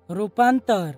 रूपांतर।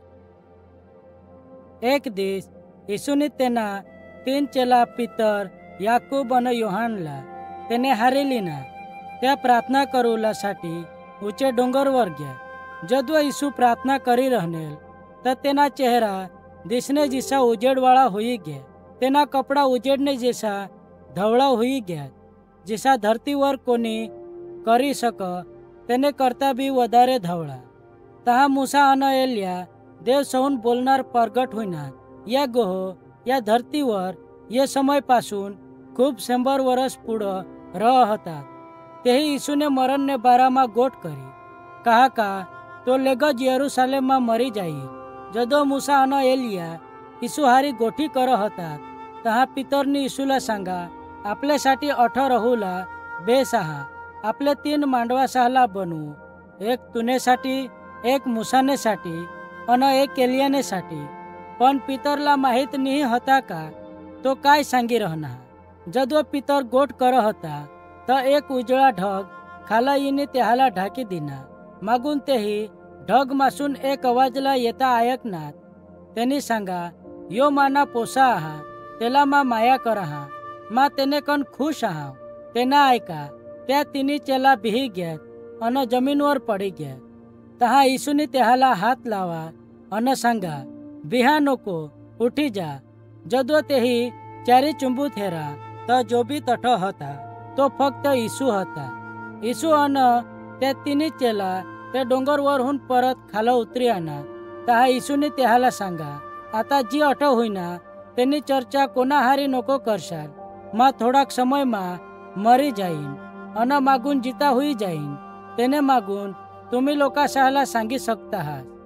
एक दिस येशूने तेना 3 चेला पीतर, याकूब आणि योहानला त्याने हारेलीना त्या प्रार्थना करूलासाठी ऊंचे डोंगरवर गया। जदवा यीशु प्रार्थना करी रहनेल तर तेना चेहरा दिसने जैसा उजेडवाळा हुई गया। तेना कपड़ा उजेडने जैसा धवळा हुई गया, जैसा धरतीवर कोणी करी सक तेने करता बी वधारे धवळा। तहा मूसा आणि एलिया देव सहून बोलणार प्रगट होईना। या गोह या धरतीवर ये समय पासून खूप 100 वर्ष पुढं रहतात। तेही यीशुने मरणने बारामा गोट करी कहा का तो लेगज यरूशलेमમાં मरी जाई। जदो मूसा आणि एलिया यीशु हारी गोठी कर होतात तहा पितरनी यीशुला सांगा आपल्यासाठी 18 रहूला बेस आहा। आपले 3 मांडवा सहाला बनवू, एक तुनेसाठी, एक मूसानेसाठी आणि एक एलियानेसाठी। पण पितरला माहित नाही होता का तो काय सांगी रहणार। जदो पितर गोट कर होता तर एक उजळा ढग खाला येणे त्याला ढाकी दिना। मागून तेही ढग मासून एक आवाजला येता ऐकनात। त्यांनी सांगा यो माना पोसा आहा, त्याला मा माया कर आहा, मा तेने कन खुश आहा। तेना ऐका त्या 3 चेला भिही गेत आणि जमीनवर पडी गेत। तहा यीशुने त्याला हात लावा आणि सांगा बिहा नको, उठी जा। जदो तेही चारी चुंबू थेरा तर जो बी तठ होता तो फक्त यीशु होता। यीशु आणि त्या 3 चेला त्या डोंगरवरहून परत खाला उतरी आणा। तहा यीशुने त्याला सांगा आता जी अट होईना त्यांनी चर्चा कोणाहारी नको करशाल। मा थोडाक समय मा मरी जाईन आणि मागून जिता हुई जाईन। तेने मागून तुम्ही लोकांशाला सांगी सकता आहात।